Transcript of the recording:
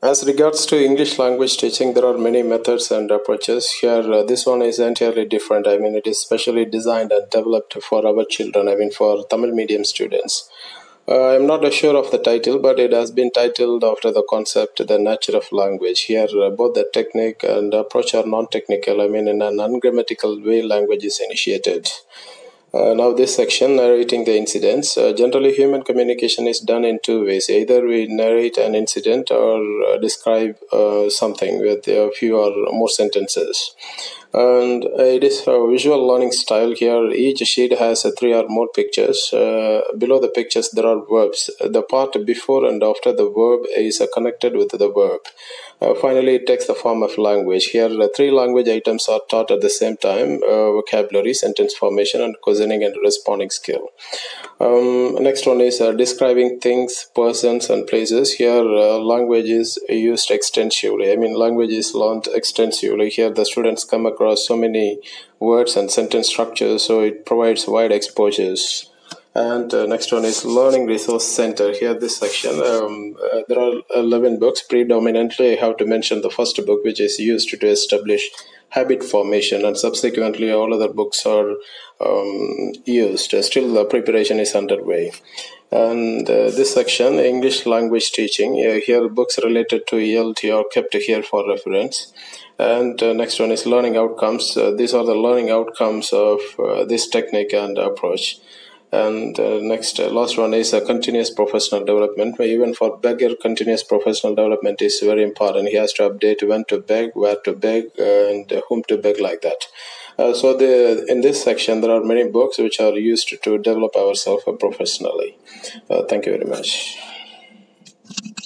As regards to English language teaching, there are many methods and approaches. Here, this one is entirely different. I mean, it is specially designed and developed for our children, I mean, for Tamil medium students. I'm not sure of the title, but it has been titled after the concept, The Nature of Language. Here, both the technique and approach are non-technical. I mean, in an ungrammatical way, language is initiated. Now this section, narrating the incidents. Generally, human communication is done in two ways. Either we narrate an incident or describe something with a few or more sentences. And it is a visual learning style. Here, each sheet has three or more pictures. Below the pictures, there are verbs. The part before and after the verb is connected with the verb. Finally, it takes the form of language. Here, three language items are taught at the same time: vocabulary, sentence formation, and questioning and responding skill. Next one is describing things, persons, and places. Here, language is used extensively. I mean, language is learned extensively. Here, the students come across so many words and sentence structures, so it provides wide exposures. And next one is Learning Resource Center. Here, this section, there are 11 books. Predominantly, I have to mention the first book, which is used to establish habit formation, and subsequently, all other books are used. Still, the preparation is underway. And this section, English language teaching, here books related to ELT are kept here for reference. And next one is learning outcomes. These are the learning outcomes of this technique and approach. And last one is continuous professional development. Even for beggar, continuous professional development is very important. He has to update when to beg, where to beg, and whom to beg, like that. In this section, there are many books which are used to develop ourselves professionally. Thank you very much.